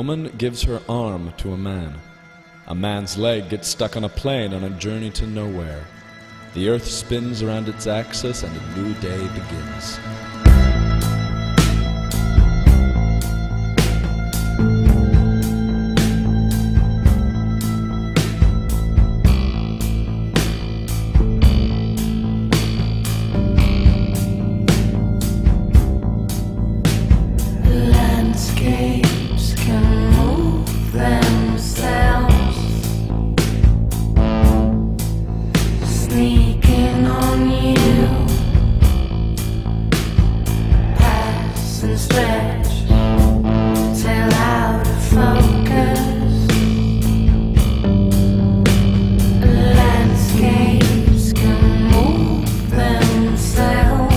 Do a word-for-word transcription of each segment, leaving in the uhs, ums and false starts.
woman gives her arm to a man. A man's leg gets stuck on a plane on a journey to nowhere. The earth spins around its axis and a new day begins. Landscapes can move themselves, sneaking on you, pass and stretch till out of focus. Landscapes can move themselves.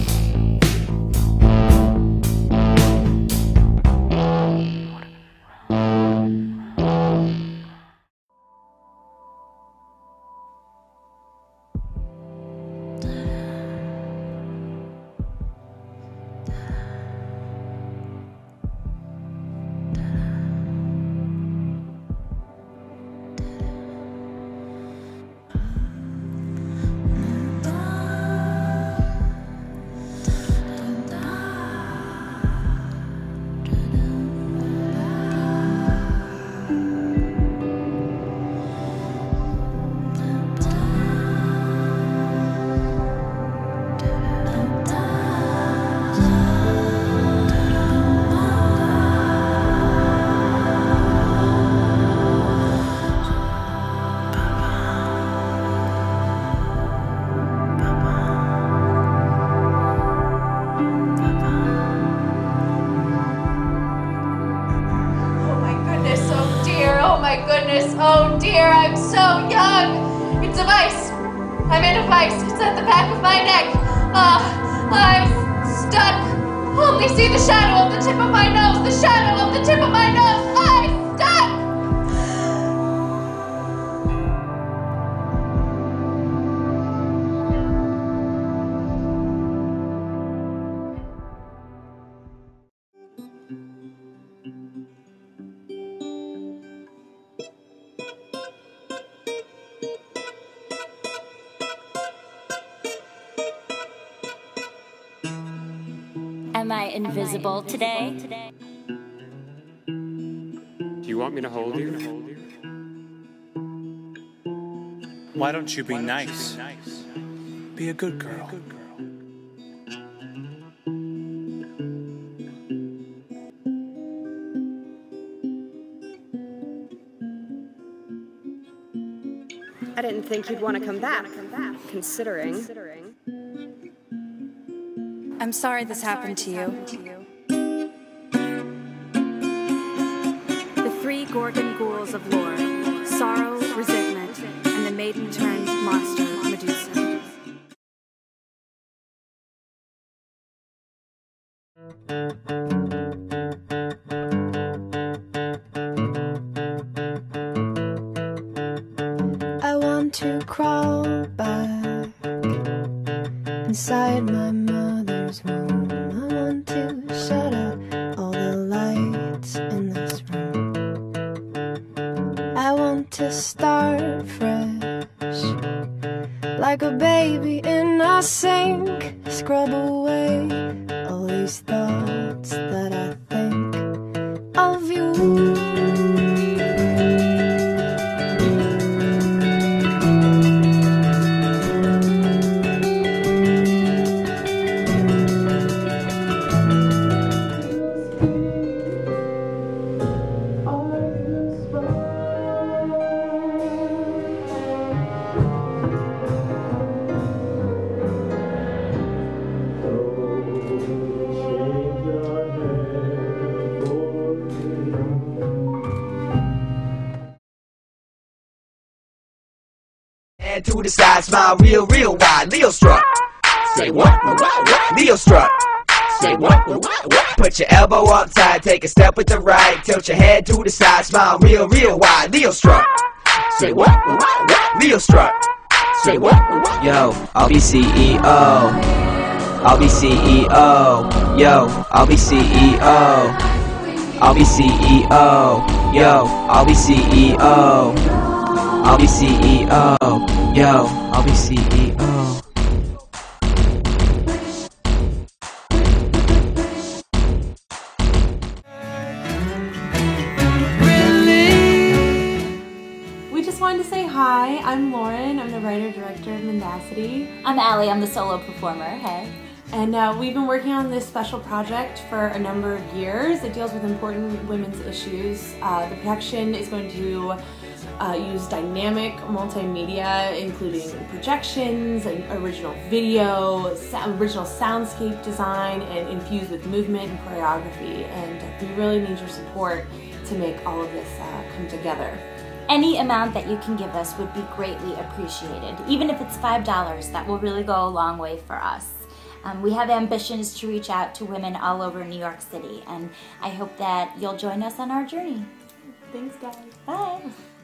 Oh dear, I'm so young. It's a vice. I'm in a vice. It's at the back of my neck. Ah, uh, I'm stuck. Only see the shadow of the tip of my nose. The shadow of the tip of my nose. I'm stuck. Am I invisible today? Do you want me to hold you? Why don't you be nice? Be a good girl. I didn't think you'd want to come back, considering. I'm sorry this happened to you. The three Gorgon ghouls of lore, sorrow, resentment, and the maiden-turned monster, Medusa. I want to crawl back inside my mother's womb. I want to shut out all the lights in this room. I want to start fresh, like a baby in a sink. Scrub away all these thoughts that I think of you. To the side, smile real, real wide. Leo strut. Say what? Leo strut. Say what? Put your elbow up tight, take a step with the right, tilt your head to the side, smile real, real wide. Leo strut. Say what? Leo strut. Say what? Yo, I'll be C E O. I'll be C E O. Yo, I'll be C E O. I'll be C E O. Yo, I'll be C E O. I'll be C E O. Yo, I'll be C E O. We just wanted to say hi. I'm Lauren. I'm the writer-director of Mendacity. I'm Ali. I'm the solo performer. Hey. And uh, we've been working on this special project for a number of years. It deals with important women's issues. Uh, the production is going to uh, use dynamic multimedia, including projections, and original video, so original soundscape design, and infused with movement and choreography. And we really need your support to make all of this uh, come together. Any amount that you can give us would be greatly appreciated. Even if it's five dollars, that will really go a long way for us. Um, we have ambitions to reach out to women all over New York City, and I hope that you'll join us on our journey. Thanks, guys. Bye.